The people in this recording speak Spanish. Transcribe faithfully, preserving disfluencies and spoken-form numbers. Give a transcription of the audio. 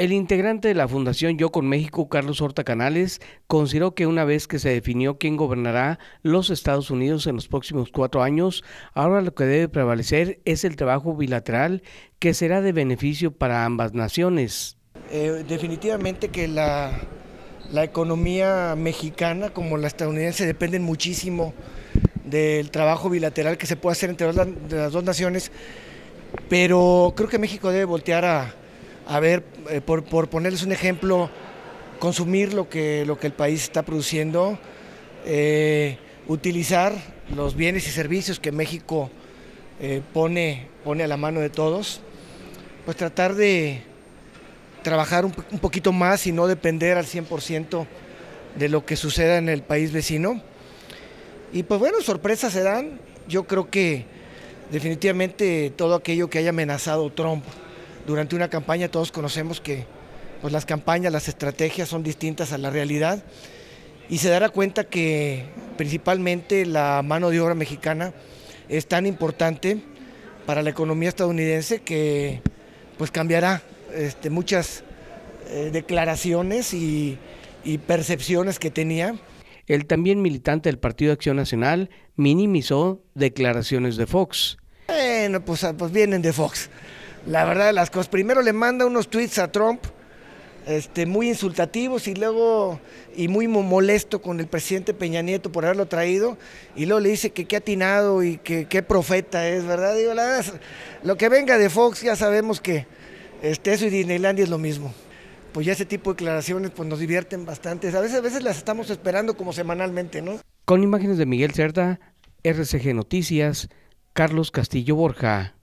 El integrante de la Fundación Yo con México, Carlos Horta Canales, consideró que una vez que se definió quién gobernará los Estados Unidos en los próximos cuatro años, ahora lo que debe prevalecer es el trabajo bilateral que será de beneficio para ambas naciones. Eh, definitivamente que la, la economía mexicana como la estadounidense dependen muchísimo del trabajo bilateral que se puede hacer entre las, de las dos naciones, pero creo que México debe voltear a A ver, eh, por, por ponerles un ejemplo, consumir lo que, lo que el país está produciendo, eh, utilizar los bienes y servicios que México eh, pone, pone a la mano de todos, pues tratar de trabajar un, un poquito más y no depender al cien por ciento de lo que suceda en el país vecino. Y pues bueno, sorpresas se dan. Yo creo que definitivamente todo aquello que haya amenazado Trump durante una campaña, todos conocemos que pues, las campañas, las estrategias son distintas a la realidad, y se dará cuenta que principalmente la mano de obra mexicana es tan importante para la economía estadounidense que pues cambiará este, muchas eh, declaraciones y, y percepciones que tenía. El también militante del Partido Acción Nacional minimizó declaraciones de Fox. Bueno, pues, pues vienen de Fox. La verdad de las cosas, primero le manda unos tweets a Trump este, muy insultativos y luego y muy molesto con el presidente Peña Nieto por haberlo traído, y luego le dice que qué atinado y que qué profeta es, ¿verdad? Digo, la verdad, lo que venga de Fox ya sabemos que este, eso y Disneylandia es lo mismo. Pues ya ese tipo de declaraciones pues, nos divierten bastante, a veces, a veces las estamos esperando como semanalmente, ¿no? Con imágenes de Miguel Cerda, R C G Noticias, Carlos Castillo Borja.